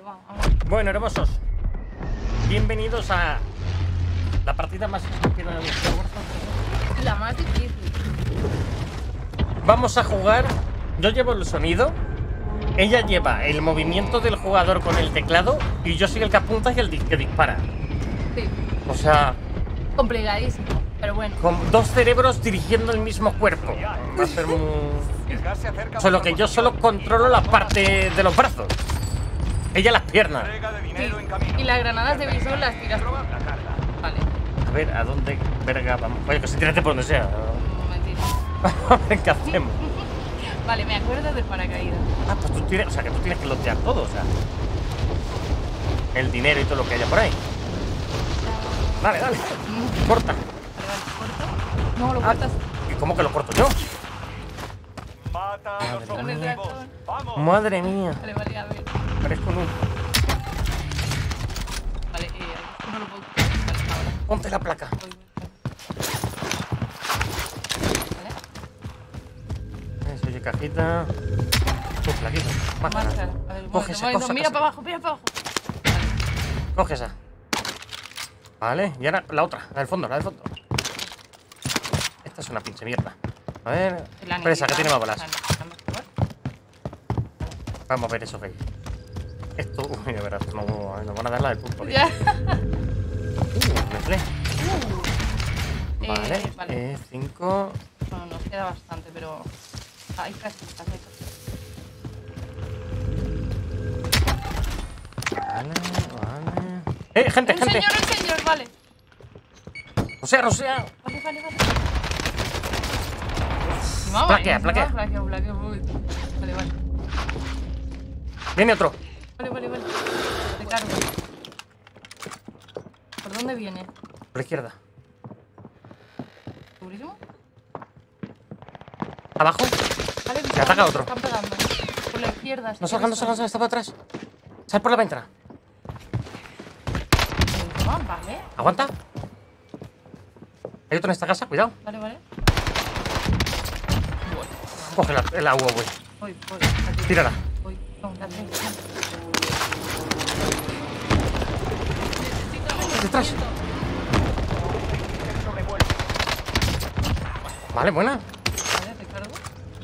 va, vamos. Bueno, hermosos, bienvenidos a la partida más estúpida de Star Wars. La más difícil. Vamos a jugar. Yo llevo el sonido, ella lleva el movimiento del jugador con el teclado y yo soy el que apunta y el que dispara. Sí, O sea, complicadísimo, pero bueno. con dos cerebros dirigiendo el mismo cuerpo. Va a ser muy... Solo que yo solo controlo la parte de los brazos, ella las piernas. Sí. Y las granadas de visor las tiras tú. Vale. A ver, ¿a dónde verga vamos? Oye, que se tírate por donde sea. Mentira. A ver qué hacemos. Vale, me acuerdo del paracaídas. Ah, pues tú tienes, o sea, que tú tienes que lotear todo, o sea. El dinero y todo lo que haya por ahí. Dale, dale. Corta. Vale, ¿corto? No, lo Ah, cortas. ¿y cómo que lo corto yo? Mata a los Con el objetivos. ratón. Vamos. Madre mía. Vale, vale, a ver. Parezco un... Vale, no lo puedo. Vale, ahora. Ponte la placa. Voy. Vale. Eso, oye, cajita. Plaquita. Máscara. Máscara. A ver, Coge esa cosa. mira para abajo, mira para abajo. Vale. Coge esa. Vale, y ahora la otra, la del fondo, la del fondo. Esta es una pinche mierda. A ver. La Presa, que tiene más balas. Vale. Vamos a ver eso que hay. Esto, uy, de verdad, nos van a dar la del pulpo. Ya. Nestlé. Vale, Vale. 5. Bueno, nos queda bastante, pero hay casitas, hay casitas. Vale, vale. Gente, gente. El señor, vale. Rosea, rosea. Vale, vale, vale. Mamá, Plaquea, encima, plaquea. Plaquea, uy. Vale, vale. Viene otro. Vale, vale, vale. Te cargo. ¿Por dónde viene? Por la izquierda. ¿Segurísimo? Abajo. Vale, Se ataca otro. Están pegando. Por la izquierda. No salgan, no salgan, está para atrás. Sal por la ventana. Vale. Aguanta. Hay otro en esta casa, cuidado. Vale, vale. Coge el agua, güey. Voy, aquí. Tírala. Voy. No, la tengo. Detrás. Vale, buena. Vale, te cargo.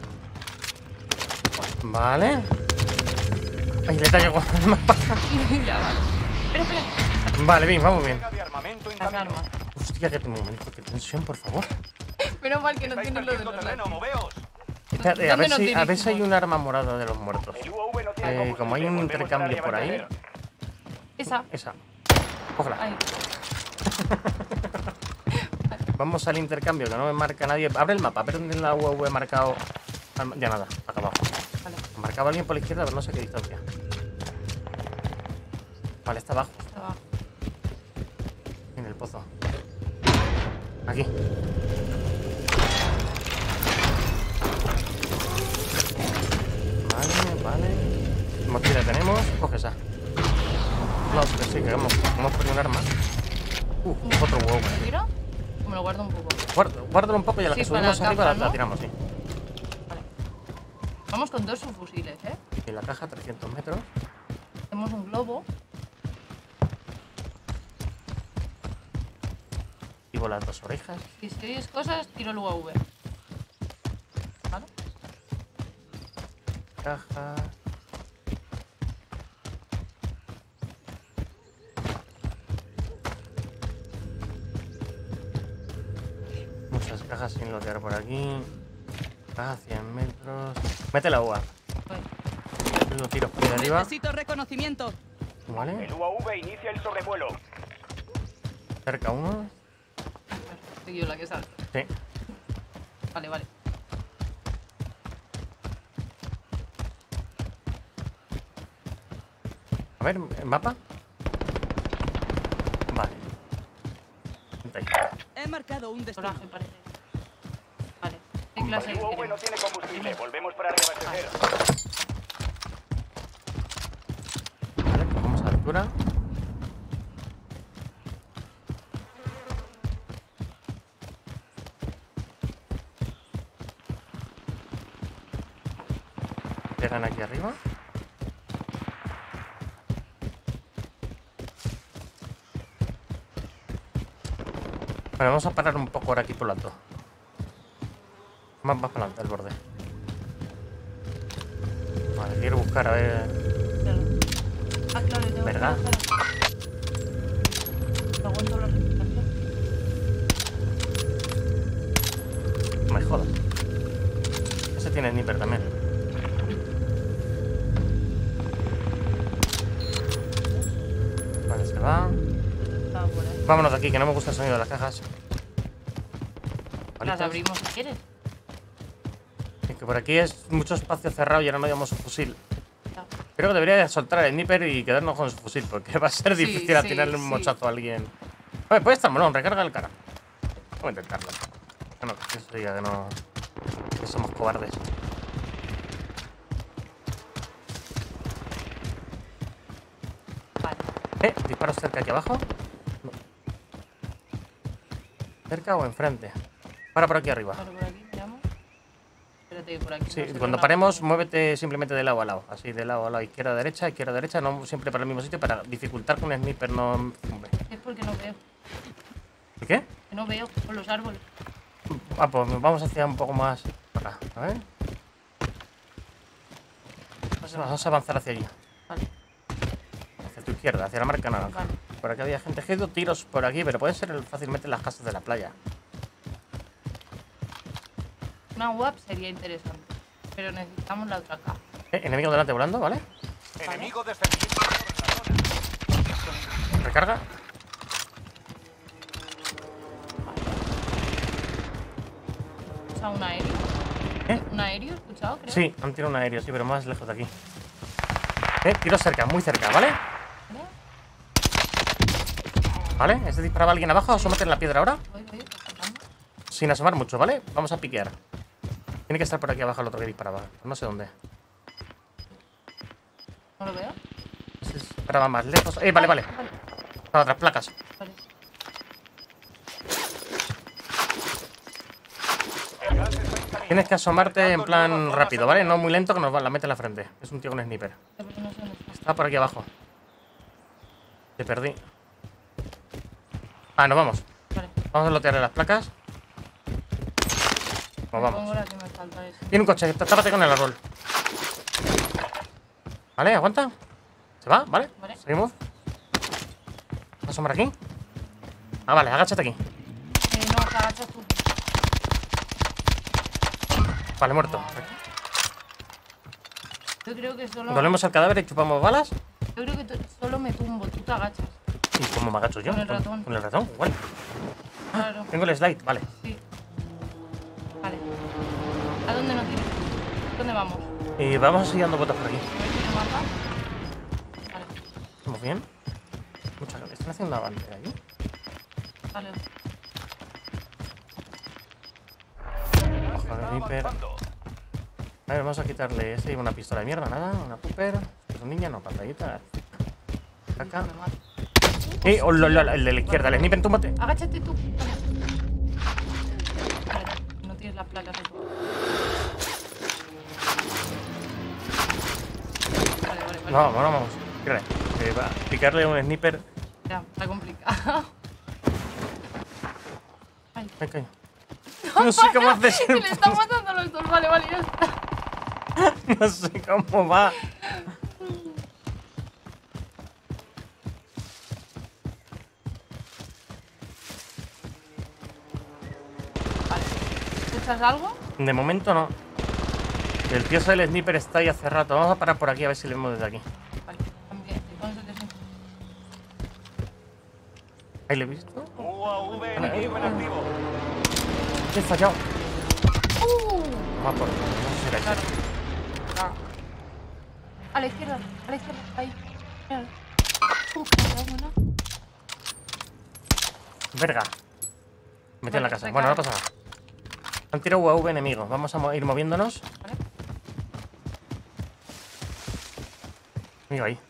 Vale. Ay, le tallo con Ya, vale. Espera. Vale, bien, vamos bien. Carga de armamento en Las camino. armas. Hostia, que momento, qué tensión, por favor. Menos mal que no Estáis tienen lo de perdiendo los terreno, rayos. moveos. Espérate, a ¿Dónde ver, nos si, a ver si hay dirigimos? un arma morada de los muertos. El UAV no tiene combustible. Como hay un Volvemos intercambio para por ahí. reabastecer. Esa. Esa. Cógela. Ahí. Vamos al intercambio, que no me marca nadie. Abre el mapa, a ver dónde en la UAV he marcado. Ya nada, acá abajo. Vale. Marcaba alguien por la izquierda, pero no sé qué distancia. Vale, está abajo, Está abajo. en el pozo. Aquí. Vale, vale. Mochila tenemos, coge esa. No, que sí, que hemos perdido un arma. Otro huevo. ¿Me lo tiro? O me lo guardo un poco. Guárdalo un poco y a la Sí, que para subimos la arriba caja, la ¿no? tiramos, sí. Vale. Vamos con 2 subfusiles, ¿eh? En la caja, 300 metros. Tenemos un globo. Activo las dos orejas. Y si oyes cosas, tiro el UAV. ¿Vale? Caja. Muchas cajas sin lotear por aquí. Caja 100 metros. Mete la UA. Voy. Lo tiro por ahí de arriba. Necesito reconocimiento. Vale. El UAV inicia el sobrevuelo. Cerca uno. Soy yo la que salta. Sí. Vale, vale. A ver, ¿el mapa? Vale. Vente ahí. He marcado un destino. Coraje, parece. Vale. ¿Qué clase El UAV no queremos? tiene combustible. Volvemos para reabastecer. Vale, cogemos altura. Llegan aquí arriba. Bueno, vamos a parar un poco ahora aquí por lo alto. Más para adelante, el borde. Vale, quiero buscar a ver. Claro. Ah, claro, tengo ¿Verdad? Aguanto la respiración. No me jodas. Ese tiene sniper también. Vale, se va. Estaba por ahí. Vámonos de aquí, que no me gusta el sonido de las cajas. Las Palitos. abrimos si quieres. Sí, que por aquí es mucho espacio cerrado y ahora no llevamos un fusil. Ya. Creo que debería soltar el sniper y quedarnos con su fusil, porque va a ser Sí, difícil atinarle un sí. mochazo a alguien. Oye, puede estar molón, recarga el cara. Vamos a intentarlo. Bueno, que eso diga que no. Que somos cobardes. Vale. Disparos cerca aquí abajo. No. ¿Cerca o enfrente? Para por aquí arriba. Bueno, por aquí miramos. Espérate, por aquí. Sí, no se ve cuando una paremos, cosa. muévete simplemente de lado a lado. Así, de lado a lado, izquierda a derecha, no siempre para el mismo sitio, para dificultar que un sniper no zumbe. Es porque no veo. ¿Y qué? Que no veo con los árboles. Ah, pues vamos hacia un poco más para acá. A ver. Vamos a avanzar hacia allí. Vale. Hacia tu izquierda, hacia la marca naranja. Vale. Por aquí había gente. He oído tiros por aquí, pero pueden ser fácilmente en las casas de la playa. Una UAP sería interesante. Pero necesitamos la otra caja. Enemigo delante volando, ¿vale? Enemigo descendiendo sobre la zona. Recarga. ¿He escuchado un aéreo? ¿Eh? ¿Un aéreo he escuchado, creo? Sí, han tirado un aéreo, sí, pero más lejos de aquí. Tiro cerca, muy cerca, ¿vale? ¿Vale? ¿Vale? ¿Este disparaba a alguien abajo? Asómate en la piedra ahora. Voy, pasando. Sin asomar mucho, ¿vale? Vamos a piquear. Tiene que estar por aquí abajo el otro que disparaba. No sé dónde. ¿No lo veo? Ese disparaba más lejos. Vale, vale. Vale, Para otras placas. vale. El gas está en camino. Tienes que asomarte en plan rápido, ¿vale? No muy lento que nos la mete en la frente. Es un tío con sniper. Pero no sé dónde está. Está por aquí abajo. Te perdí. Ah, nos vamos. Vale. Vamos a lotearle las placas. Nos Pongo vamos. la que me falta esa. Tiene un coche, tápate con el árbol. Vale, aguanta. ¿Se va? ¿Vale? Vale. Seguimos. ¿Vas a asomar aquí? Ah, vale, agáchate aquí. No, te agachas tú. Vale, muerto. Yo creo que solo... Volvemos al cadáver y chupamos balas. Yo creo que solo me tumbo, tú te agachas. ¿Y cómo me agacho yo? Con el ratón. Con el ratón, igual. Claro, Tengo el slide, vale. sí. Vale. ¿A dónde nos tienes? ¿Dónde vamos? Y vamos a seguir dando vueltas por aquí. A ver si me mata. Vale, ¿Estamos bien? Mucha gente. ¿Están haciendo una bandera allí? vale. Ojo de sniper. Avanzando. A ver, vamos a quitarle ese y una pistola de mierda, nada. Una pupper. Es un niña, no, pantallita. Acá. Me mata. El de la izquierda, el sniper, túmbate. Agáchate tú. Vale, no tienes las placas de todo. Vale. No, vamos. Espera. Va a picarle un sniper. Ya, está complicado. Ay. Ay, coño. No sé cómo haces. Que le están matando los dos. Vale, ya está. No sé cómo va. Vale. ¿Escuchas algo? De momento no. El tío del sniper está ahí hace rato. Vamos a parar por aquí a ver si le vemos desde aquí. Vale, también. ¿Ahí le he visto? UAV enemigo en activo. He fallado. Va por. No sé si era Claro. ese. Ah. A la izquierda, ahí. Mira. Vámonos. Verga. Metió en la Vale, casa. recarga. Bueno, no pasa nada. Han tirado UAV enemigos. Vamos a ir moviéndonos. Vale. Amigo ahí.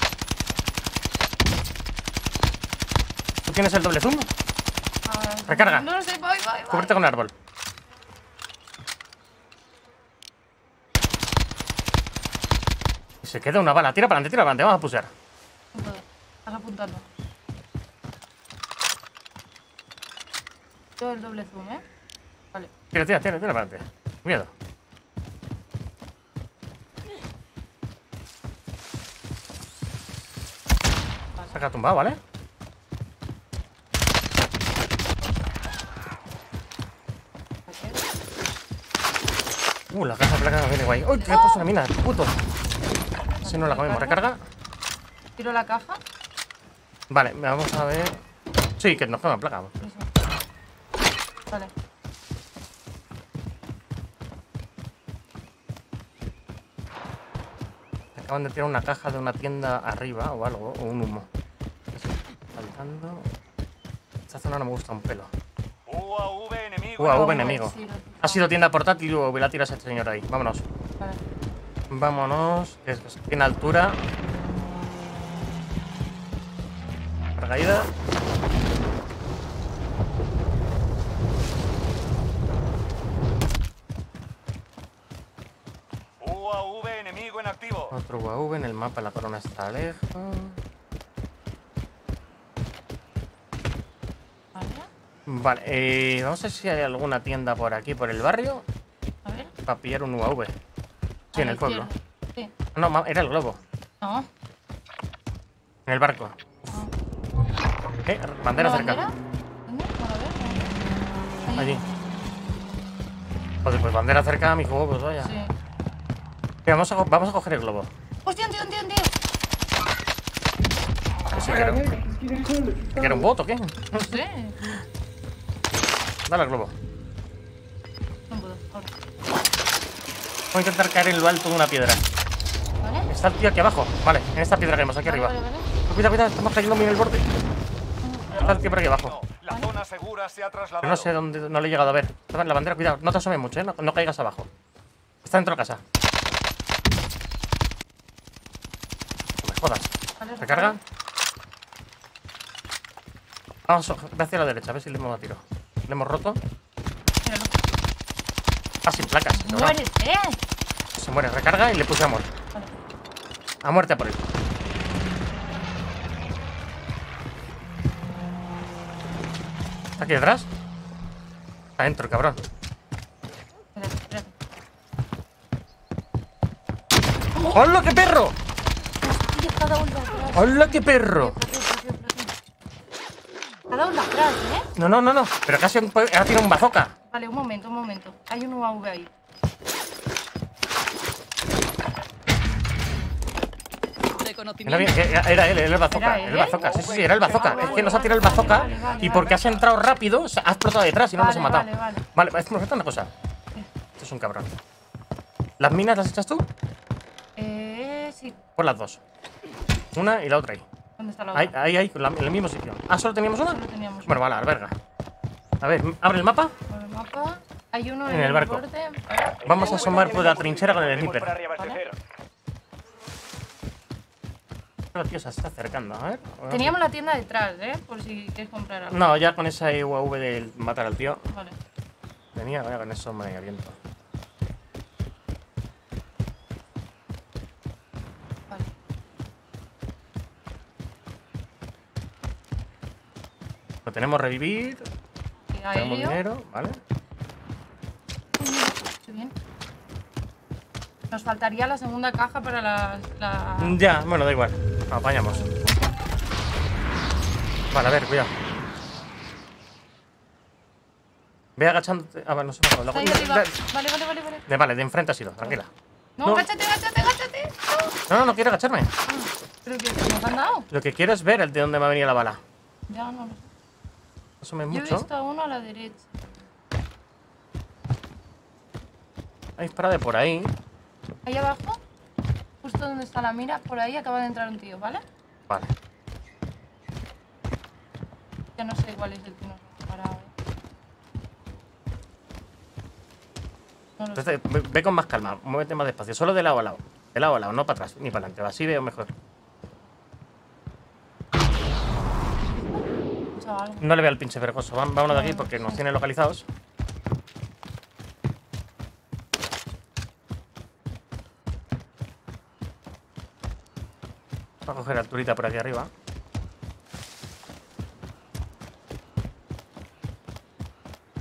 ¿Tú tienes el doble zoom? Ah, Recarga. No lo sé, voy. Cúbrete con el árbol. Y se queda una bala. Tira para adelante. Vamos a pusear. Estás apuntando. Yo el doble zoom, ¿eh? Vale. Tira para adelante. Miedo. Saca tumbado, ¿vale? La caja placa viene guay. ¡Uy! Que he puesto una mina, puto. Si no la comemos, recarga. Tiro la caja. Vale, vamos a ver. Sí, que nos quema placa. Eso. Vale. Acaban de tirar una caja de una tienda arriba o algo, o un humo. Saltando. Esta zona no me gusta un pelo. UAV enemigo. UAV enemigo. Sí, Ha sido tienda portátil y UAV la tira ese señor ahí. Vámonos. Vale. Vámonos. Que tiene altura. Caída. UAV enemigo en activo. Otro UAV en el mapa, la corona está lejos. Vale, vamos a ver si hay alguna tienda por aquí, por el barrio, A ver. para pillar un UAV. Sí, A en la el pueblo. izquierda. Sí. No, era el globo. No. En el barco. Bandera ¿Una cerca. bandera? ¿Dónde? Bueno, a ver. Allí. Joder, pues bandera cerca, mi juego, pues vaya. Sí. Mira, vamos a coger el globo. ¡Hostia, un tío! ¿Ese que era? ¿Que era un bot o qué? No sé. Dale al globo. No puedo. Ahora. Voy a intentar caer en lo alto de una piedra. ¿Vale? Está el tío aquí abajo. Vale, en esta piedra que vemos, aquí arriba. Vale. Cuidado, estamos cayendo bien el borde. Está el tío por aquí abajo. La zona segura se ha trasladado. Pero no sé dónde, no le he llegado a ver. La bandera, cuidado, no te asomes mucho, ¿eh? No caigas abajo. Está dentro de casa. No me jodas. Vale, ¿Recarga? Vamos, ve hacia la derecha, a ver si le hemos dado tiro. ¿Le hemos roto? Míralo. Ah, sin placas. ¿no? ¡Muérete! Se muere, recarga y le puse amor. Vale. A muerte a por él. ¿Está aquí detrás? Está dentro, el cabrón. Espérate. ¡Hola, qué perro! Hostia, cada uno atrás. ¡Hola, qué perro! Cada uno atrás, ¿eh? No. Pero casi ha tirado un bazooka. Vale, un momento. Hay un UAV ahí. Reconocimiento. Era él, era el bazooka. ¿Era El él? Sí, era el bazooka. Es que nos ha tirado el bazooka Vale, y porque has entrado rápido, has explotado detrás y no nos ha matado. Vale. Vale, es una cosa. Esto es un cabrón. ¿Las minas las echas tú? Sí. Pues las dos. Una y la otra ahí. ¿Dónde está la otra? Ahí, en el mismo sitio. Ah, ¿solo teníamos una? Solo teníamos Bueno, vale, alberga. A ver, abre el mapa. Por el mapa. Hay uno En el barco. borde. Vamos a asomar por la trinchera con el sniper. Para reabastecer. El tío se está acercando, a ver. Teníamos la tienda detrás, por si quieres comprar algo. No, ya con esa UAV de matar al tío. Vale. Tenía, vaya, con eso me aviento. Vale. Lo tenemos revivir. Y Tenemos aéreo. dinero, ¿vale? Qué bien. Nos faltaría la segunda caja para la... Ya, bueno, da igual. Apañamos. Vale, a ver, cuidado. Ve agachándote. Ah, vale, no se me Está ahí arriba. Vale. De enfrente ha sido, tranquila. No, No. agáchate. No quiero agacharme. Pero que nos han dado. Lo que quiero es ver el de dónde me ha venido la bala. Ya no lo sé. Asome Yo he mucho. visto a uno a la derecha. Ha disparado de por ahí. Ahí abajo, justo donde está la mira, por ahí acaba de entrar un tío, ¿vale? Vale. Ya no sé cuál es el que nos ha disparado. No lo sé. Entonces, ve con más calma, muévete más despacio. Solo de lado a lado. De lado a lado, no para atrás ni para adelante. Así veo mejor. He escuchado algo. No le veo al pinche vergoso. Vámonos de aquí porque nos tiene localizados. Voy a coger alturita por aquí arriba.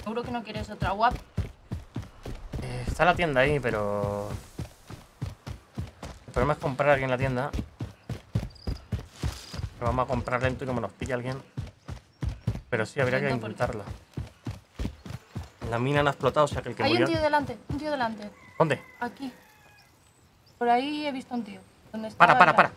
Seguro que no quieres otra WAP. Está la tienda ahí, pero... El problema es comprar aquí en la tienda. Lo vamos a comprar lento y como nos pilla alguien. Pero sí, habría que Lento, ¿por qué? intentarlo. La mina no ha explotado, o sea que el que Hay murió... un tío delante. ¿Dónde? Aquí. Por ahí he visto un tío. ¿Dónde está? Para. Vale.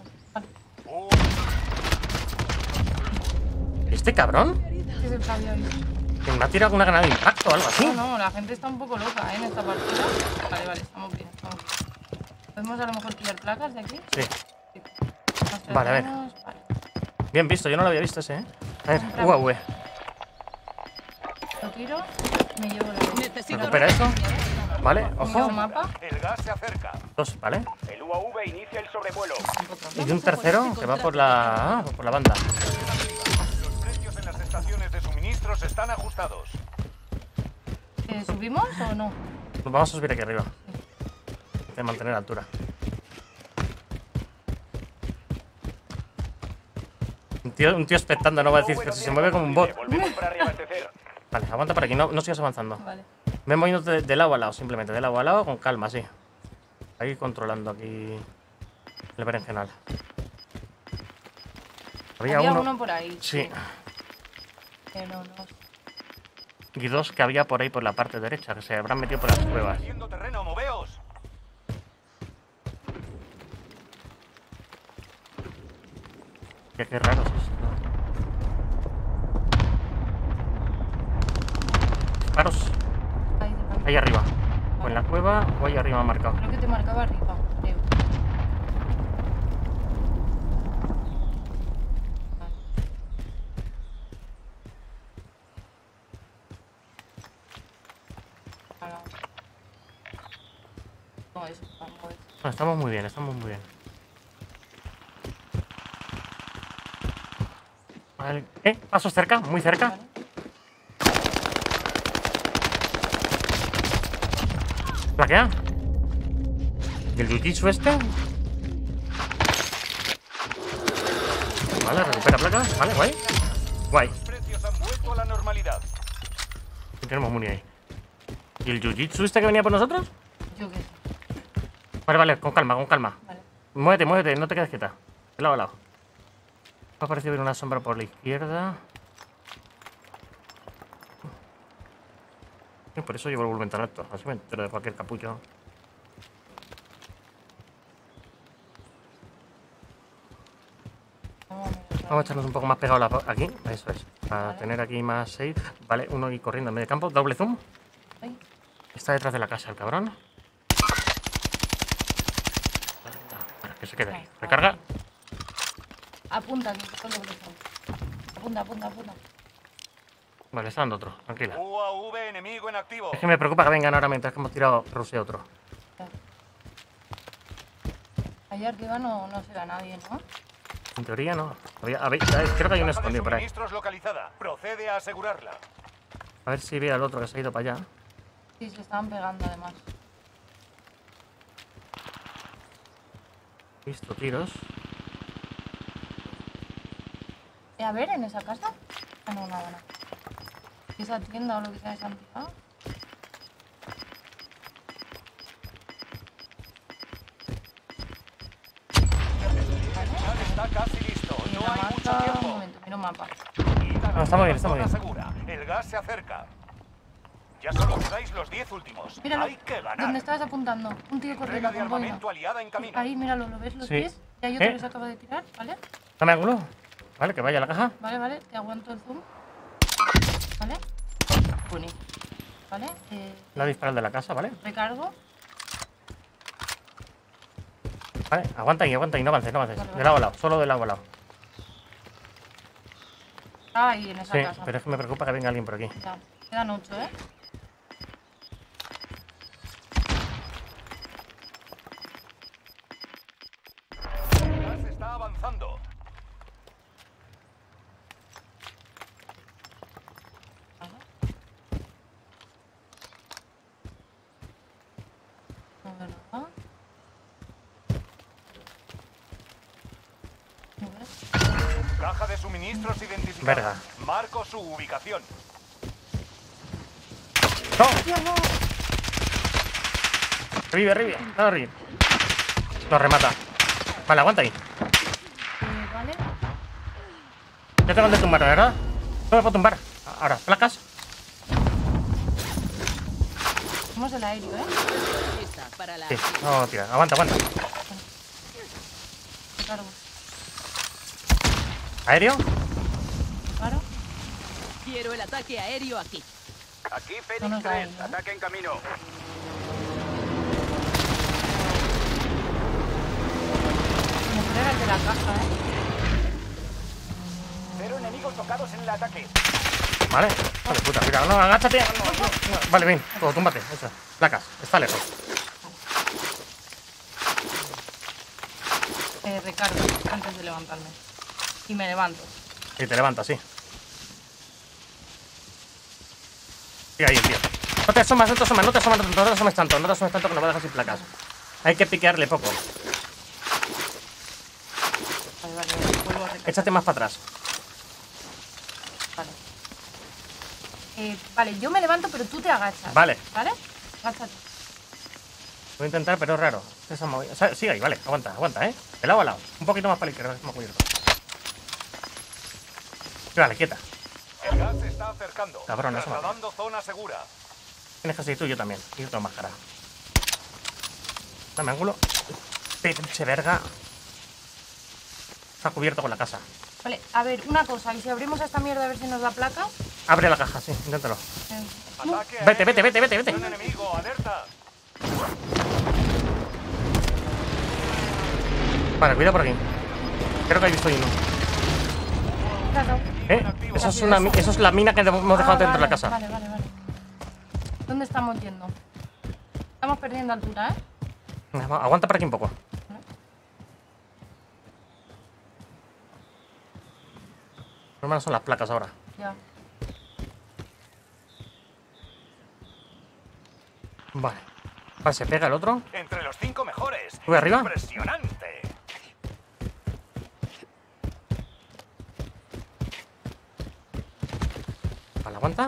¿Este cabrón? ¿Qué es el que había visto? Que me ha tirado una granada de impacto o algo así. No, la gente está un poco loca, en esta partida. Vale, estamos bien. ¿Podemos a lo mejor pillar placas de aquí? Sí. Sí. Vale, a ver. Vale. Bien visto, yo no lo había visto ese, ¿eh? A ver, Compramos. UAV. Lo tiro, me llevo la Necesito Recupera eso. Vale, ¿Un ojo. mapa? El gas se acerca. Dos, ¿vale? El UAV inicia el sobrevuelo. Y de un tercero que va por la banda. Los precios en las estaciones de suministros están ajustados. ¿Subimos o no? Pues vamos a subir aquí arriba. De mantener altura. Un tío expectando, no va a decir que si se mueve como un bot. Volvemos para reabastecer. Vale, aguanta por aquí, no sigas avanzando. Vale. Ven moviendo de lado a lado, simplemente. De lado a lado con calma, sí. Ahí controlando aquí el berenjenal. Había uno por ahí. Sí. Pero no. Y dos que había por ahí por la parte derecha, que se habrán metido por las cuevas. Haciendo terreno, moveos. Qué raro es esto. Disparos. Ahí delante. Ahí arriba. O en la cueva o ahí arriba marcado. Creo que te marcaba arriba, creo. Vale. No, eso tampoco es. No, estamos muy bien, estamos muy bien. Vale. Pasos cerca, muy cerca. Vale. Plaquea. ¿Y el jiu-jitsu este? Vale, recupera placa. Vale, guay. Guay. Los precios han vuelto a la normalidad. Y tenemos muni ahí. ¿Y el jiu-jitsu este que venía por nosotros? Yo qué sé. Vale, con calma, con calma. Vale. Muévete, no te quedes quieta. De lado a lado. Me ha parecido ver una sombra por la izquierda. Y por eso llevo el volumen tan alto. Así me entero de cualquier capullo. Vamos a echarnos un poco más pegado aquí. Eso es. Para Vale. tener aquí más safe. Vale, uno ahí corriendo en medio campo. Doble zoom. Ahí. Está detrás de la casa el cabrón. Para que se quede ahí. Recarga. Apunta, que todo lo que son. Apunta. Vale, está dando otro. Tranquila. UAV enemigo en activo. Es que me preocupa que vengan ahora mientras que hemos tirado Rusia otro. Allá arriba no se ve a nadie, ¿no? En teoría no. Creo que hay un Caja de escondido por ahí. suministros localizada. Procede a asegurarla. A ver si ve al otro que se ha ido para allá. Sí, se estaban pegando además. Visto tiros. A ver, en esa casa. Ah, no, nada. Esa tienda o lo que sea de Santiago. Ya está casi listo. No hay mucho Un tiempo. momento, miro mapa. No, estamos bien, estamos Zona bien. segura. El gas se acerca. Ya solo quedáis los 10 últimos. Míralo. Hay que ganar. ¿Dónde estabas apuntando? Un tío corriendo Entrega de con boina. armamento aliada en camino. Ahí, míralo, ¿lo ves los Sí. pies? Y hay otro ¿Eh? que se acaba de tirar, ¿vale? Dame ángulo. Vale, que vaya a la caja. Vale, te aguanto el zoom. ¿Vale? Bonito. ¿Vale? La disparal de la casa, ¿vale? Recargo. Vale, aguanta ahí, no avances. Vale, De vale. lado a lado, solo de lado a lado. Ah, ahí, en esa Sí, casa. pero es que me preocupa que venga alguien por aquí. Ya. Quedan 8, ¿eh? El gas está avanzando. Vale. No veo nada. ¿No ves? Caja de suministros identificada. Verga. Marco su ubicación. ¡No! Tío, no. Revive, revive. Dale a reír. Lo remata. Vale, aguanta ahí. Vale. Yo tengo el de tumbar, ¿verdad? No me puedo tumbar. Ahora, placas. Somos el aéreo, ¿eh? Lista para la Sí, no, tira. Aguanta, aguanta. Te cargo. ¿Aéreo? Claro. Quiero el ataque aéreo aquí. Aquí No Fénix nos da 3, ahí, ¿no? ataque en camino. Me frega el de la caja, ¿eh? 0 enemigos tocados en el ataque. Vale. Vale, puta, mira. No, agáchate. No. Vale, bien. Todo, túmbate. Eso. Placas. Está lejos. Recargo antes de levantarme. Y me levanto. Y te levantas, sí. Sí, ahí el tío. No te asomas, no te asomas, no te asomas, no te asomes tanto. No te asomes tanto que nos va a dejar sin placas. Hay que piquearle poco. Vale, vale, vuelvo a recargar. Échate más para atrás. Vale. Vale, yo me levanto, pero tú te agachas. Vale. ¿Vale? Agáchate. Voy a intentar, pero es raro. Se ha movido. O sea, sigue ahí, vale. Aguanta, aguanta, ¿eh? De lado a lado. Un poquito más para la izquierda, más cubierto. Vale, quieta. El gas se está acercando. Cabrón, eso. Trasladando zona segura. Tienes que seguir tú y yo también. Y yo tengo máscara. Dame ángulo. Pinche verga. Está cubierto con la casa. Vale, a ver, una cosa. ¿Y si abrimos esta mierda a ver si nos da placas? Abre la caja, sí, inténtalo. Ataque Vete, aéreo. vete, vete, vete, vete. Un enemigo, alerta. Vale, cuidado por aquí. Creo que ahí estoy uno. Claro. Eso es la mina que hemos dejado dentro de la casa. Vale, vale, vale. ¿Dónde estamos yendo? Estamos perdiendo altura, ¿eh? Aguanta por aquí un poco. Normalmente son las placas ahora. Ya. Vale. Vale, se pega el otro. Entre los 5 mejores. ¿Sube arriba? Impresionante. Vale, aguanta.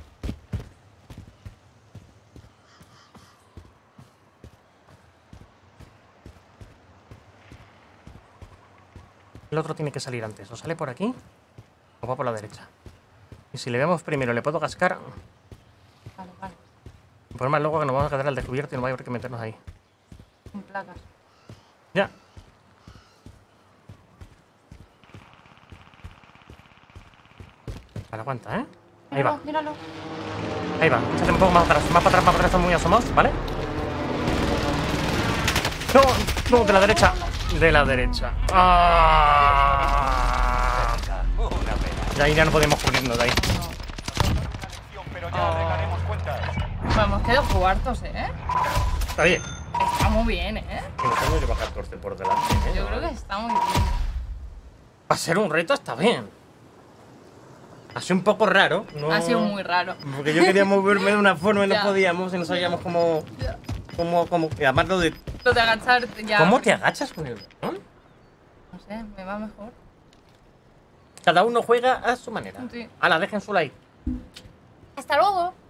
El otro tiene que salir antes. O sale por aquí o va por la derecha. Y si le vemos primero, le puedo cascar. Vale, vale. El problema es luego que nos vamos a quedar al descubierto y no va a haber que meternos ahí. Sin placas. Ya. Vale, aguanta, ¿eh? Ahí va. Míralo. Ahí va. Échate un poco más atrás. Más para atrás, más para atrás. Están muy asomados, ¿vale? No, no, de la derecha. De la derecha. ¡Ah! Una pena. De ahí ya no podemos cubrirnos de ahí. Pero ya arreglaremos cuentas. Pues hemos quedado cuartos, ¿eh? Está bien. Está muy bien, ¿eh? Que nos hemos llevado 14 por delante, ¿eh? Yo creo que está muy bien. Para ser un reto está bien. Ha sido un poco raro. ¿No? Ha sido muy raro. Porque yo quería moverme de una forma y no Ya. podíamos y no sabíamos cómo. Y además lo de. Lo de agachar ya. ¿Cómo te agachas con el balón? No sé, me va mejor. Cada uno juega a su manera. Sí. Ala, dejen su like. Hasta luego.